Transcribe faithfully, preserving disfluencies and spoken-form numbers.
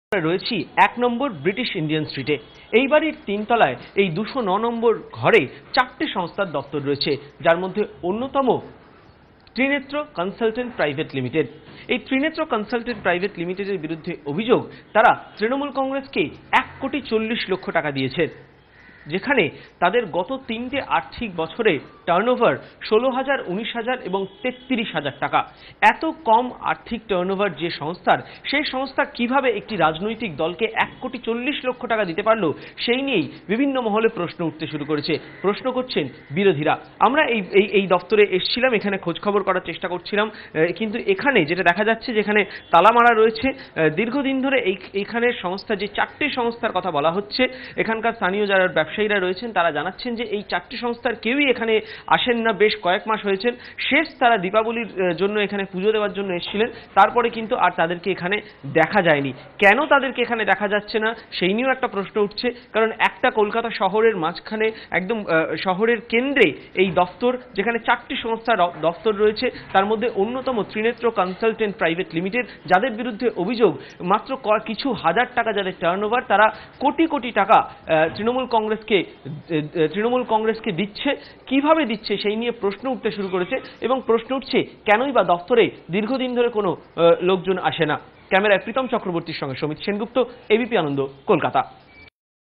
রয়েছি এক নম্বর British Indian স্ট্রিটে। এই বাড়ির তিনতলায় এই দুশো ন নম্বর ঘরে চারটি সংস্থার দপ্তর রয়েছে, যার মধ্যে অন্যতম ত্রিনেত্র কনসালটেন্ট প্রাইভেট লিমিটেড। এই ত্রিনেত্র কনসালটেন্ট প্রাইভেট লিমিটেডের বিরুদ্ধে অভিযোগ, তারা তৃণমূল কংগ্রেসকে এক কোটি চল্লিশ লক্ষ টাকা দিয়েছে, যেখানে তাদের গত তিনটে আর্থিক বছরে টার্নওভার ষোলো হাজার, উনিশ হাজার এবং তেত্রিশ হাজার টাকা। এত কম আর্থিক টার্নওভার যে সংস্থার, সেই সংস্থা কিভাবে একটি রাজনৈতিক দলকে এক কোটি চল্লিশ লক্ষ টাকা দিতে পারলো, সেই নিয়েই বিভিন্ন মহলে প্রশ্ন উঠতে শুরু করেছে। প্রশ্ন করছেন বিরোধীরা। আমরা এই এই এই দপ্তরে এসেছিলাম, এখানে খোঁজখবর করার চেষ্টা করছিলাম, কিন্তু এখানে যেটা দেখা যাচ্ছে, যেখানে তালা মারা রয়েছে দীর্ঘদিন ধরে, এই এইখানের সংস্থা, যে চারটি সংস্থার কথা বলা হচ্ছে, এখানকার স্থানীয় যারা ব্যবসায়ীরা রয়েছেন তারা জানাচ্ছেন যে এই চারটি সংস্থার কেউই এখানে আসেন না, বেশ কয়েক মাস হয়েছেন। শেষ তারা দীপাবলির জন্য এখানে পুজো দেওয়ার জন্য এসেছিলেন, তারপরে কিন্তু আর তাদেরকে এখানে দেখা যায়নি। কেন তাদেরকে এখানে দেখা যাচ্ছে না, সেই নিয়েও একটা প্রশ্ন উঠছে। কারণ একটা কলকাতা শহরের মাঝখানে, একদম শহরের কেন্দ্রে এই দপ্তর, যেখানে চারটি সংস্থার দপ্তর রয়েছে, তার মধ্যে অন্যতম ত্রিনেত্র কনসালটেন্ট প্রাইভেট লিমিটেড, যাদের বিরুদ্ধে অভিযোগ মাত্র কিছু হাজার টাকা যাদের টার্নওভার, তারা কোটি কোটি টাকা তৃণমূল কংগ্রেসকে তৃণমূল কংগ্রেসকে দিচ্ছে। কিভাবে দিচ্ছে সেই নিয়ে প্রশ্ন উঠতে শুরু করেছে, এবং প্রশ্ন উঠছে কেনই বা দপ্তরে দীর্ঘদিন ধরে কোনো লোকজন আসে না। ক্যামেরায় প্রীতম চক্রবর্তীর সঙ্গে সমিত সেনগুপ্ত, এবিপি আনন্দ, কলকাতা।